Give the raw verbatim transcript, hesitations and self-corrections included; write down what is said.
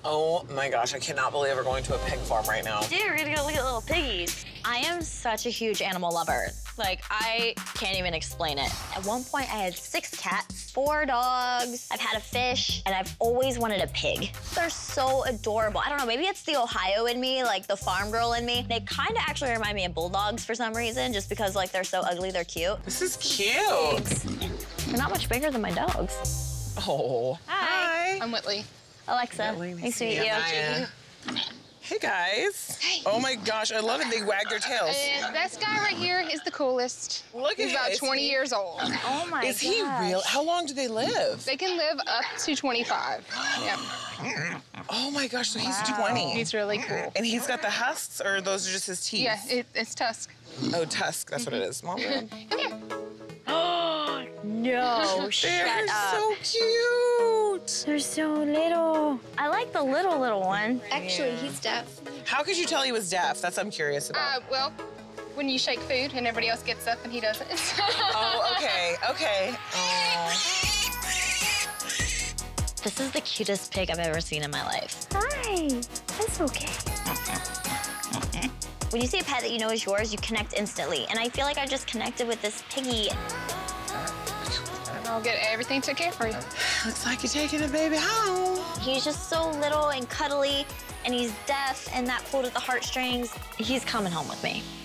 Oh my gosh, I cannot believe we're going to a pig farm right now. Dude, we're gonna go look at little piggies. I am such a huge animal lover. Like, I can't even explain it. At one point, I had six cats, four dogs, I've had a fish, and I've always wanted a pig. They're so adorable. I don't know, maybe it's the Ohio in me, like the farm girl in me. They kind of actually remind me of bulldogs for some reason, just because like they're so ugly, they're cute. This is cute. Pigs. They're not much bigger than my dogs. Oh. Hi. Hi. I'm Whitley. Alexa, Whitley, nice to meet you. Hiya. Hey guys. Hey. Oh my gosh, I love it. They wag their tails. And this guy right here is the coolest. Look He's at about it. twenty years old. Oh my Is he gosh. real? How long do they live? They can live up to twenty-five. Yeah. Oh my gosh, so he's Wow. twenty. He's really cool. And he's got the husks, or those are just his teeth? Yeah, it, it's Tusk. Oh, tusk, that's what it is. Mom. They're Come here. No, shut up. so cute. They're so little. I like the little, little one. Actually, he's deaf. How could you tell he was deaf? That's what I'm curious about. Uh, well, when you shake food and everybody else gets up and he doesn't. Oh, okay, okay. Oh. This is the cutest pig I've ever seen in my life. Hi, that's okay. When you see a pet that you know is yours, you connect instantly. And I feel like I just connected with this piggy. I'll get everything took care for you. Looks like you're taking a baby home. He's just so little and cuddly, and he's deaf, and that pulled at the heartstrings. He's coming home with me.